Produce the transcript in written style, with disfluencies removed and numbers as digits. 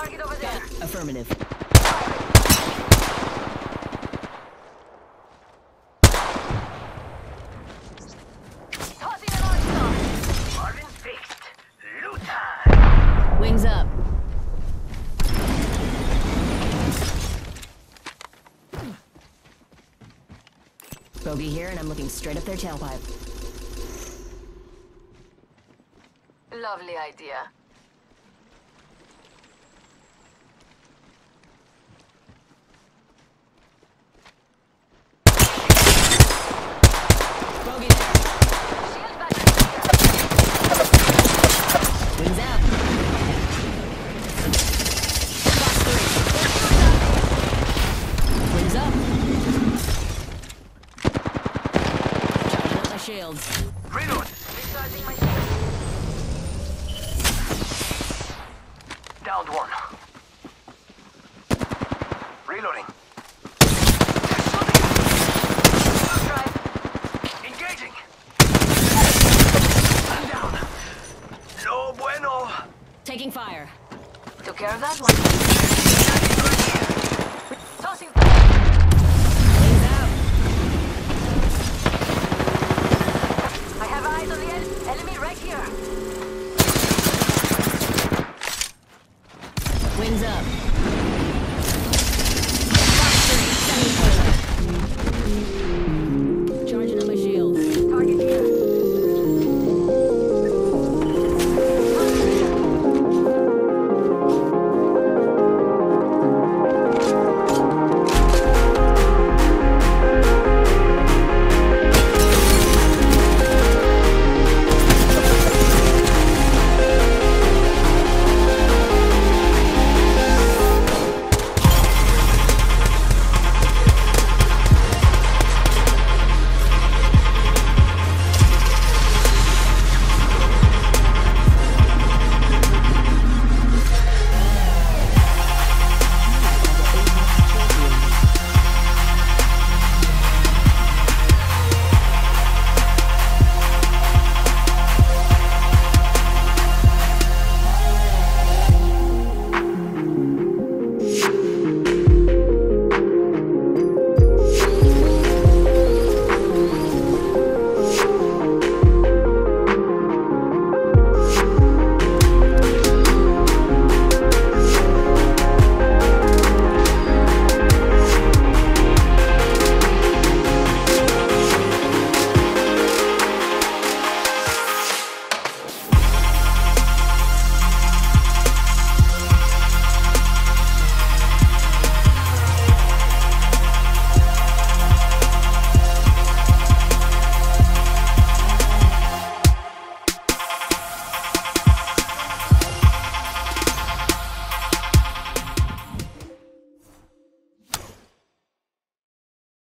Target over there. Affirmative. Tossing an orange star. Marvin fixed. Loot time. Wings up. Bogey here, and I'm looking straight up their tailpipe. Lovely idea. Bogey there. Shield battery here. Wings out. Box 3. Wings up. Charging up my shields. Reload. Recharging my shield. Downed one. Reloading. Blue drive. Engaging. I'm down. No bueno. Taking fire. Took care of that one.